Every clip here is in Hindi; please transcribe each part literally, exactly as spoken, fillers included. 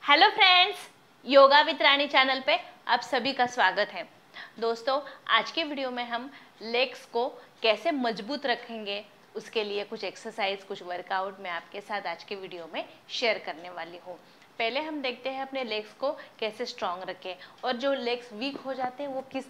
Hello friends, yoga with Rani channel पे आप सभी का स्वागत है। दोस्तों, आज के वीडियो में हम लेग्स को कैसे मजबूत रखेंगे उसके लिए कुछ एक्सरसाइज, कुछ वर्कआउट मैं आपके साथ आज के वीडियो में शेयर करने वाली हूँ। पहले हम देखते हैं अपने लेग्स को कैसे स्ट्रॉन्ग रखें, और जो लेग्स वीक हो जाते हैं वो किस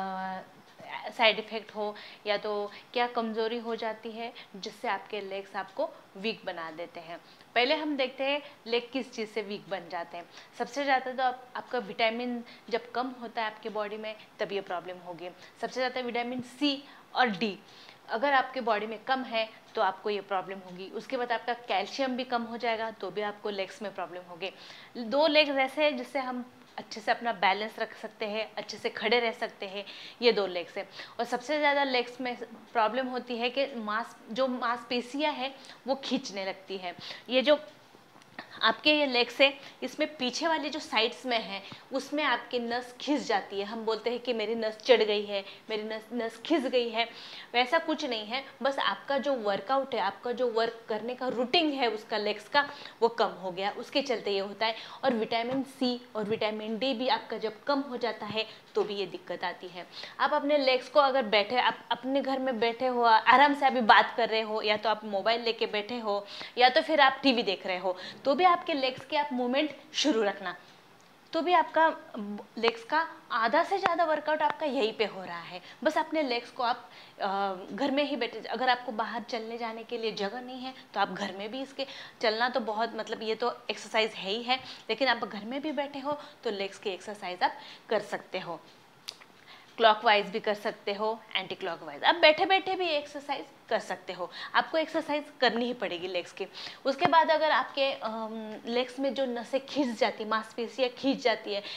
साइड इफ़ेक्ट हो या तो क्या कमज़ोरी हो जाती है जिससे आपके लेग्स आपको वीक बना देते हैं। पहले हम देखते हैं लेग किस चीज़ से वीक बन जाते हैं। सबसे ज़्यादा तो आप, आपका विटामिन जब कम होता है आपकी बॉडी में तब ये प्रॉब्लम होगी। सबसे ज़्यादा विटामिन सी और डी अगर आपके बॉडी में कम है तो आपको ये प्रॉब्लम होगी। उसके बाद आपका कैल्शियम भी कम हो जाएगा तो भी आपको लेग्स में प्रॉब्लम होगी। दो लेग्स ऐसे हैं जिससे हम अच्छे से अपना बैलेंस रख सकते हैं, अच्छे से खड़े रह सकते हैं, ये दो लेग्स हैं। और सबसे ज़्यादा लेग्स में प्रॉब्लम होती है कि मांस जो मांसपेशियां हैं वो खींचने लगती है। ये जो आपके ये लेग्स है इसमें पीछे वाली जो साइड्स में है उसमें आपकी नस खिंच जाती है। हम बोलते हैं कि मेरी नस चढ़ गई है, मेरी नस नस खिंच गई है। वैसा कुछ नहीं है, बस आपका जो वर्कआउट है, आपका जो वर्क करने का रूटीन है उसका लेग्स का वो कम हो गया, उसके चलते ये होता है। और विटामिन सी और विटामिन डी भी आपका जब कम हो जाता है तो भी ये दिक्कत आती है। आप अपने लेग्स को अगर बैठे, आप अपने घर में बैठे हो, आराम से अभी बात कर रहे हो, या तो आप मोबाइल लेके बैठे हो या तो फिर आप टीवी देख रहे हो, तो भी आपके लेग्स के आप मूवमेंट शुरू रखना, तो भी आपका लेग्स का आधा से ज़्यादा वर्कआउट आपका यहीं पे हो रहा है। बस अपने लेग्स को आप घर में ही बैठे, अगर आपको बाहर चलने जाने के लिए जगह नहीं है तो आप घर में भी इसके चलना तो बहुत, मतलब ये तो एक्सरसाइज है ही है, लेकिन आप घर में भी बैठे हो तो लेग्स की एक्सरसाइज आप कर सकते हो। क्लॉकवाइज भी कर सकते हो, एंटी क्लॉकवाइज, आप बैठे बैठे भी एक्सरसाइज कर सकते हो। आपको एक्सरसाइज करनी ही पड़ेगी लेग्स की। उसके बाद अगर आपके लेग्स में जो नसें खींच जाती, मांसपेशियाँ खींच जाती है,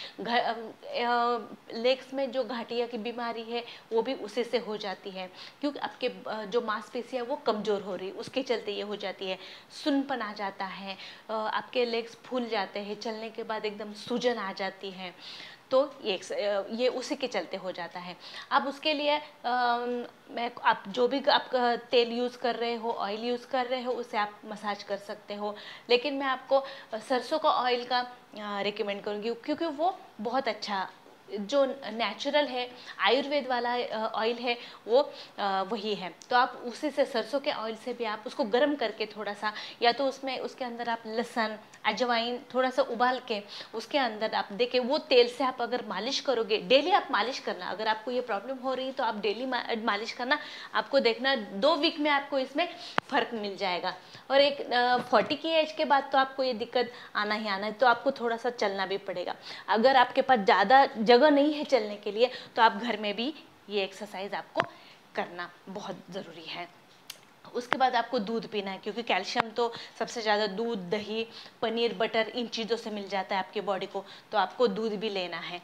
लेग्स में जो गठिया की बीमारी है वो भी उसी से हो जाती है, क्योंकि आपके जो मांसपेशियाँ वो कमज़ोर हो रही, उसके चलते ये हो जाती है। सुन्नपन आ जाता है, आपके लेग्स फूल जाते हैं, चलने के बाद एकदम सूजन आ जाती है, तो ये ये उसी के चलते हो जाता है। अब उसके लिए आ, मैं आप जो भी आप तेल यूज़ कर रहे हो, ऑयल यूज़ कर रहे हो, उसे आप मसाज कर सकते हो, लेकिन मैं आपको सरसों का ऑयल का रिकमेंड करूँगी, क्योंकि वो बहुत अच्छा, जो नेचुरल है, आयुर्वेद वाला ऑयल है वो वही है। तो आप उसी से, सरसों के ऑयल से भी आप उसको गर्म करके थोड़ा सा, या तो उसमें उसके अंदर आप लहसुन, अजवाइन थोड़ा सा उबाल के उसके अंदर आप देके वो तेल से आप अगर मालिश करोगे, डेली आप मालिश करना। अगर आपको ये प्रॉब्लम हो रही है तो आप डेली मालिश करना, आपको देखना दो वीक में आपको इसमें फ़र्क मिल जाएगा। और एक फोर्टी की एज के बाद तो आपको ये दिक्कत आना ही आना है, तो आपको थोड़ा सा चलना भी पड़ेगा। अगर आपके पास ज़्यादा जगह नहीं है चलने के लिए तो आप घर में भी ये एक्सरसाइज आपको करना बहुत ज़रूरी है। उसके बाद आपको दूध पीना है, क्योंकि कैल्शियम तो सबसे ज़्यादा दूध, दही, पनीर, बटर इन चीज़ों से मिल जाता है आपकी बॉडी को, तो आपको दूध भी लेना है।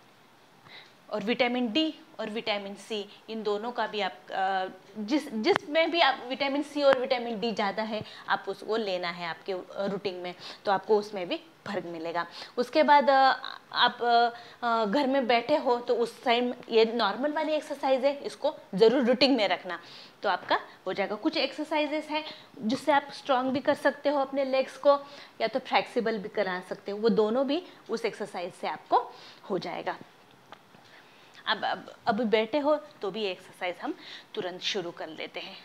और विटामिन डी और विटामिन सी, इन दोनों का भी आप जिस जिसमें भी आप विटामिन सी और विटामिन डी ज़्यादा है आप उसको लेना है आपके रूटीन में, तो आपको उसमें भी फर्क मिलेगा। उसके बाद आप घर में बैठे हो तो उस टाइम ये नॉर्मल वाली एक्सरसाइज है, इसको ज़रूर रूटीन में रखना, तो आपका हो जाएगा। कुछ एक्सरसाइजेस हैं जिससे आप स्ट्रांग भी कर सकते हो अपने लेग्स को, या तो फ्लेक्सिबल भी करा सकते हो, वो दोनों भी उस एक्सरसाइज से आपको हो जाएगा। अब अब अब बैठे हो तो भी एक्सरसाइज हम तुरंत शुरू कर लेते हैं।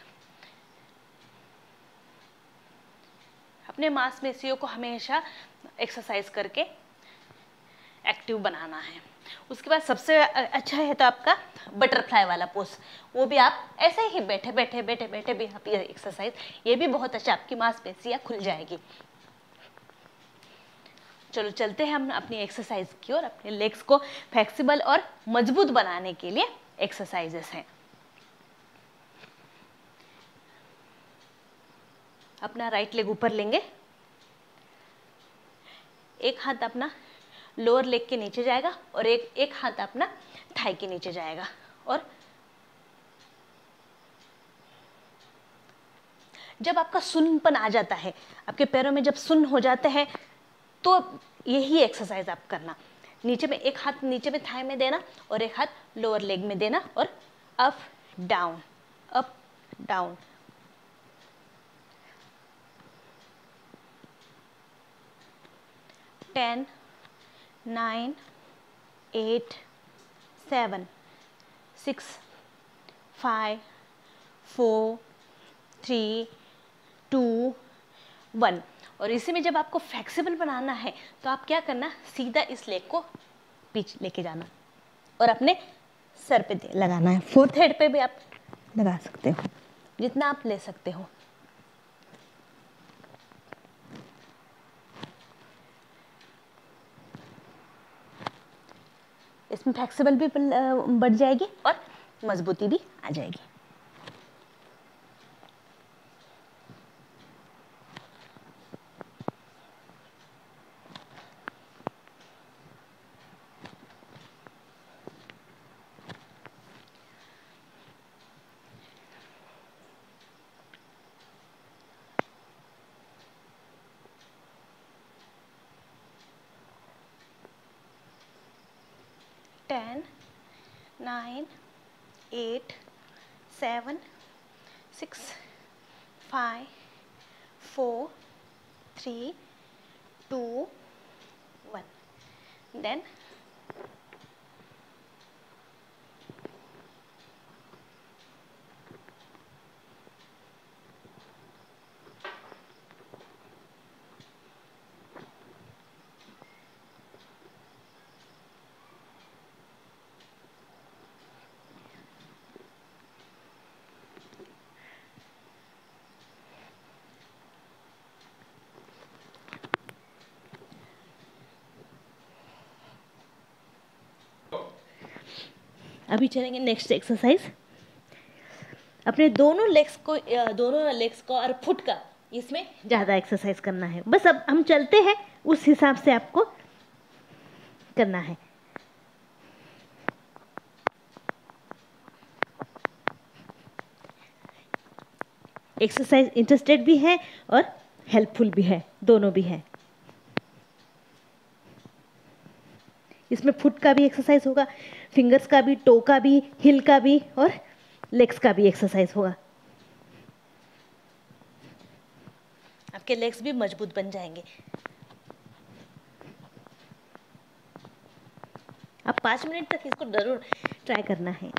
अपने मांसपेशियों को हमेशा एक्सरसाइज करके एक्टिव बनाना है। उसके बाद सबसे अच्छा है तो आपका बटरफ्लाई वाला पोज, वो भी आप ऐसे ही बैठे बैठे बैठे बैठे भी आप ये एक्सरसाइज, ये भी बहुत अच्छा, आपकी मांसपेशियाँ खुल जाएगी। चलो चलते हैं हम अपनी एक्सरसाइज की ओर। अपने लेग्स को फ्लेक्सिबल और मजबूत बनाने के लिए एक्सरसाइजेस हैं। अपना राइट लेग ऊपर लेंगे, एक हाथ अपना लोअर लेग के नीचे जाएगा और एक एक हाथ अपना थाई के नीचे जाएगा। और जब आपका सुन्नपन आ जाता है, आपके पैरों में जब सुन्न हो जाते हैं, तो यही एक्सरसाइज आप करना। नीचे में एक हाथ नीचे में थाई में देना और एक हाथ लोअर लेग में देना, और up down, up down. Ten, nine, eight, seven, six, five, four, three, two, one. और इसी में जब आपको फ्लेक्सिबल बनाना है तो आप क्या करना, सीधा इस लेग को पीछे लेके जाना और अपने सर पे लगाना है। फोर्थ हेड पे भी आप लगा सकते हो, जितना आप ले सकते हो। इसमें फ्लेक्सिबल भी बढ़ जाएगी और मजबूती भी आ जाएगी। Ten, nine, eight, seven, six, five, four, three, two, one. Then अभी चलेंगे नेक्स्ट एक्सरसाइज। अपने दोनों लेग्स को दोनों लेग्स को और फुट का इसमें ज़्यादा एक्सरसाइज करना है। बस अब हम चलते हैं, उस हिसाब से आपको करना है। एक्सरसाइज इंटरेस्टेड भी है और हेल्पफुल भी है, दोनों भी है। इसमें फुट का भी एक्सरसाइज होगा, फिंगर्स का भी, टो का भी, हिल का भी और लेग्स का भी एक्सरसाइज होगा। आपके लेग्स भी मजबूत बन जाएंगे। आप पाँच मिनट तक इसको जरूर ट्राई करना है।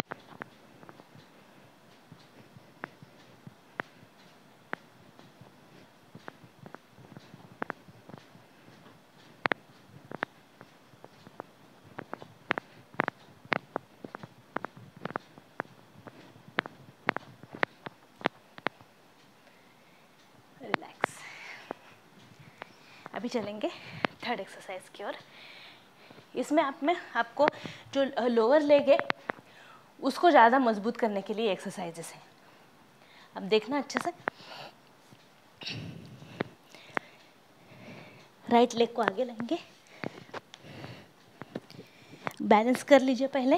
रिलैक्स। अभी चलेंगे थर्ड एक्सरसाइज की ओर। इसमें आप में आपको जो लोअर लेग है उसको ज़्यादा मजबूत करने के लिए एक्सरसाइजेस हैं। अब देखना अच्छे से। राइट लेग को आगे लाएंगे, बैलेंस कर लीजिए पहले।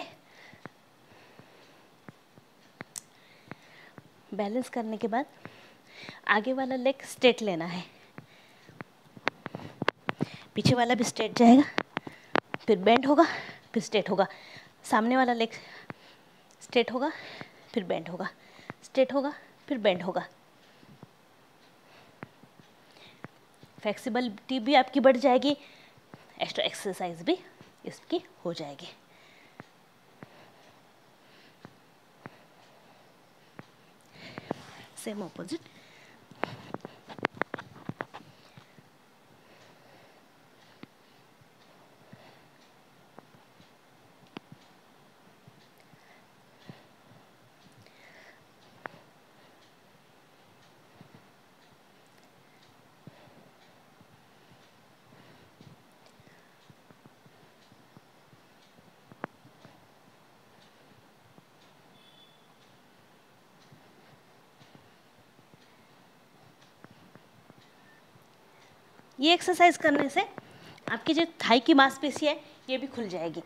बैलेंस करने के बाद आगे वाला लेग स्ट्रेट लेना है, पीछे वाला भी स्ट्रेट जाएगा, फिर बेंड होगा, फिर स्ट्रेट होगा। सामने वाला लेग स्ट्रेट होगा, फिर बेंड होगा, स्ट्रेट होगा, फिर बेंड होगा। फ्लेक्सिबिलिटी भी आपकी बढ़ जाएगी, एक्स्ट्रा एक्सरसाइज भी इसकी हो जाएगी। Same opposite. ये एक्सरसाइज करने से आपकी जो थाई की मांसपेशी है ये भी खुल जाएगी।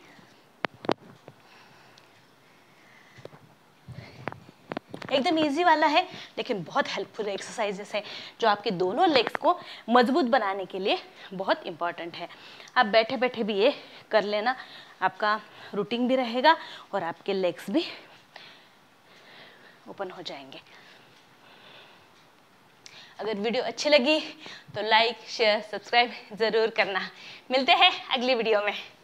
एकदम इजी वाला है लेकिन बहुत हेल्पफुल एक्सरसाइजेस है जो आपके दोनों लेग्स को मजबूत बनाने के लिए बहुत इम्पॉर्टेंट है। आप बैठे बैठे भी ये कर लेना, आपका रूटीन भी रहेगा और आपके लेग्स भी ओपन हो जाएंगे। अगर वीडियो अच्छी लगी तो लाइक शेयर सब्सक्राइब ज़रूर करना। मिलते हैं अगली वीडियो में।